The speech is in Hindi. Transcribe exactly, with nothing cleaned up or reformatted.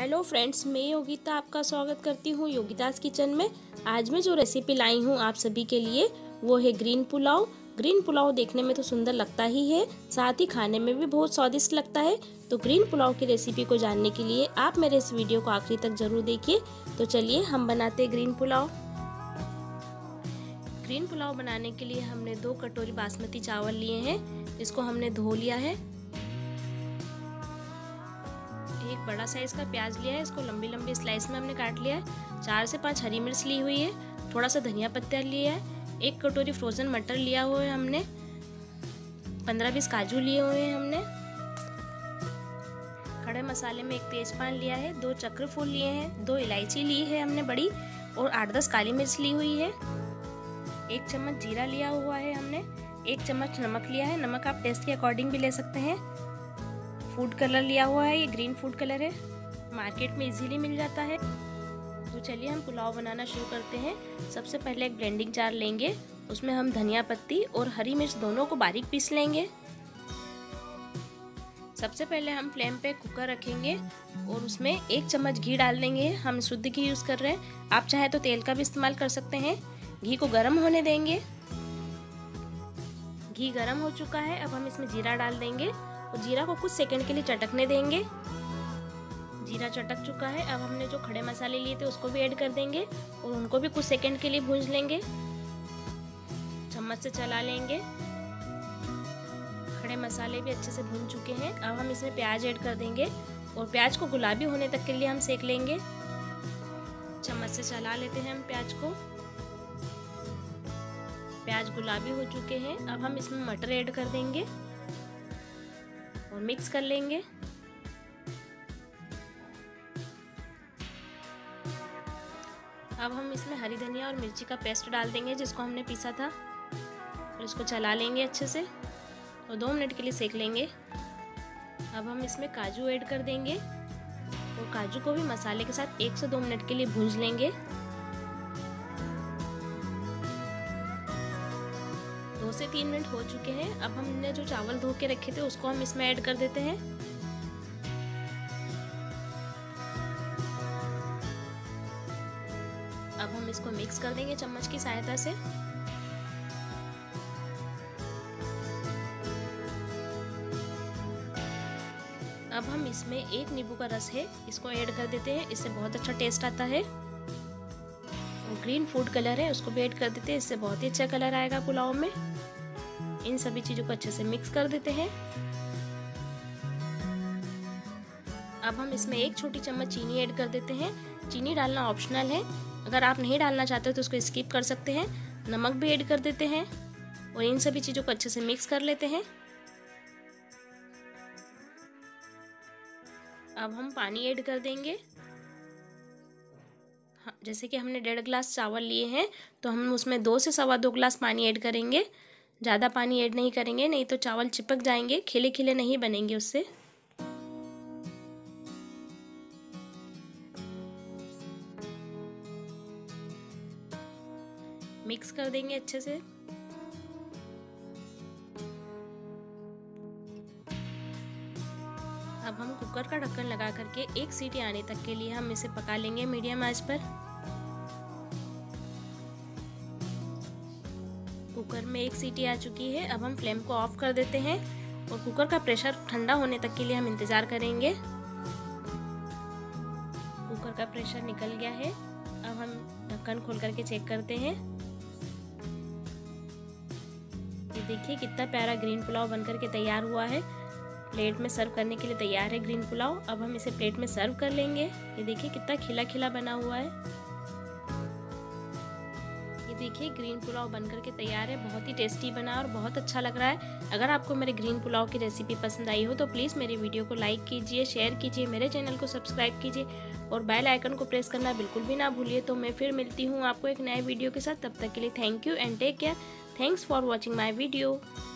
हेलो फ्रेंड्स, मैं योगिता आपका स्वागत करती हूँ योगितास किचन में। आज मैं जो रेसिपी लाई हूँ आप सभी के लिए वो है ग्रीन पुलाव। ग्रीन पुलाव देखने में तो सुंदर लगता ही है, साथ ही खाने में भी बहुत स्वादिष्ट लगता है। तो ग्रीन पुलाव की रेसिपी को जानने के लिए आप मेरे इस वीडियो को आखिरी तक जरूर देखिए। तो चलिए हम बनाते हैं ग्रीन पुलाव। ग्रीन पुलाव बनाने के लिए हमने दो कटोरी बासमती चावल लिए हैं। इसको हमने धो लिया है। एक बड़ा साइज का प्याज लिया है, इसको लंबी लंबी स्लाइस में हमने काट लिया है। चार से पांच हरी मिर्च ली हुई है, थोड़ा सा धनिया पत्ता लिया है, एक कटोरी फ्रोजन मटर लिया हुआ है हमने, पंद्रह बीस काजू लिए हुए हैं हमने। खड़े मसाले में एक तेजपान लिया है, दो चक्र फूल लिए हैं, दो इलायची ली है हमने बड़ी, और आठ दस काली मिर्च ली हुई है। एक चम्मच जीरा लिया हुआ है हमने, एक चम्मच नमक लिया है, नमक आप टेस्ट के अकॉर्डिंग भी ले सकते हैं। फूड कलर लिया हुआ है, ये ग्रीन फूड कलर है, मार्केट में इजीली मिल जाता है। तो चलिए हम पुलाव बनाना शुरू करते हैं। सबसे पहले एक ब्लेंडिंग जार लेंगे, उसमें हम धनिया पत्ती और हरी मिर्च दोनों को बारीक पीस लेंगे। सबसे पहले हम फ्लेम पे कुकर रखेंगे और उसमें एक चम्मच घी डाल देंगे। हम शुद्ध घी यूज कर रहे हैं, आप चाहे तो तेल का भी इस्तेमाल कर सकते हैं। घी को गर्म होने देंगे। घी गर्म हो चुका है, अब हम इसमें जीरा डाल देंगे और जीरा को कुछ सेकंड के लिए चटकने देंगे। जीरा चटक चुका है, अब हमने जो खड़े मसाले लिए थे उसको भी ऐड कर देंगे और उनको भी कुछ सेकंड के लिए भून लेंगे। चम्मच से चला लेंगे। खड़े मसाले भी अच्छे से भून चुके हैं। अब हम इसमें प्याज ऐड कर देंगे और प्याज को गुलाबी होने तक के लिए हम सेक लेंगे। चम्मच से चला लेते हैं हम प्याज को। प्याज गुलाबी हो चुके हैं, अब हम इसमें मटर ऐड कर देंगे और मिक्स कर लेंगे। अब हम इसमें हरी धनिया और मिर्ची का पेस्ट डाल देंगे जिसको हमने पीसा था, और इसको चला लेंगे अच्छे से और दो मिनट के लिए सेक लेंगे। अब हम इसमें काजू ऐड कर देंगे और काजू को भी मसाले के साथ एक से दो मिनट के लिए भून लेंगे। दो से तीन मिनट हो चुके हैं। अब हमने जो चावल धो के रखे थे उसको हम इसमें ऐड कर देते हैं। अब हम इसको मिक्स कर देंगे चम्मच की सहायता से। अब हम इसमें एक नींबू का रस है, इसको ऐड कर देते हैं, इससे बहुत अच्छा टेस्ट आता है। और ग्रीन फूड कलर है, उसको भी ऐड कर देते हैं, इससे बहुत ही अच्छा कलर आएगा पुलाव में। इन सभी चीजों को अच्छे से मिक्स कर देते हैं। अब हम इसमें एक छोटी चम्मच चीनी ऐड कर देते हैं। चीनी डालना ऑप्शनल है, अगर आप नहीं डालना चाहते तो उसको स्किप कर सकते हैं। नमक भी ऐड कर देते हैं और इन सभी चीजों को अच्छे से मिक्स कर लेते हैं। अब हम पानी ऐड कर देंगे। जैसे कि हमने डेढ़ गिलास चावल लिए हैं तो हम उसमें दो से सवा दो गिलास पानी ऐड करेंगे। ज़्यादा पानी ऐड नहीं करेंगे, नहीं तो चावल चिपक जाएंगे, खिले खिले नहीं बनेंगे उससे। मिक्स कर देंगे अच्छे से। अब हम कुकर का ढक्कन लगा करके एक सीटी आने तक के लिए हम इसे पका लेंगे मीडियम आंच पर। कुकर में एक सीटी आ चुकी है, अब हम फ्लेम को ऑफ कर देते हैं और कुकर का प्रेशर ठंडा होने तक के लिए हम इंतजार करेंगे। कुकर का प्रेशर निकल गया है, अब हम ढक्कन खोल करके चेक करते हैं। ये देखिए कितना प्यारा ग्रीन पुलाव बनकर के तैयार हुआ है। प्लेट में सर्व करने के लिए तैयार है ग्रीन पुलाव। अब हम इसे प्लेट में सर्व कर लेंगे। ये देखिए कितना खिला खिला बना हुआ है। ये देखिए ग्रीन पुलाव बनकर के तैयार है, बहुत ही टेस्टी बना और बहुत अच्छा लग रहा है। अगर आपको मेरे ग्रीन पुलाव की रेसिपी पसंद आई हो तो प्लीज़ मेरे वीडियो को लाइक कीजिए, शेयर कीजिए, मेरे चैनल को सब्सक्राइब कीजिए और बेल आइकन को प्रेस करना बिल्कुल भी ना भूलिए। तो मैं फिर मिलती हूँ आपको एक नए वीडियो के साथ। तब तक के लिए thank you and take care. Thanks for watching my video.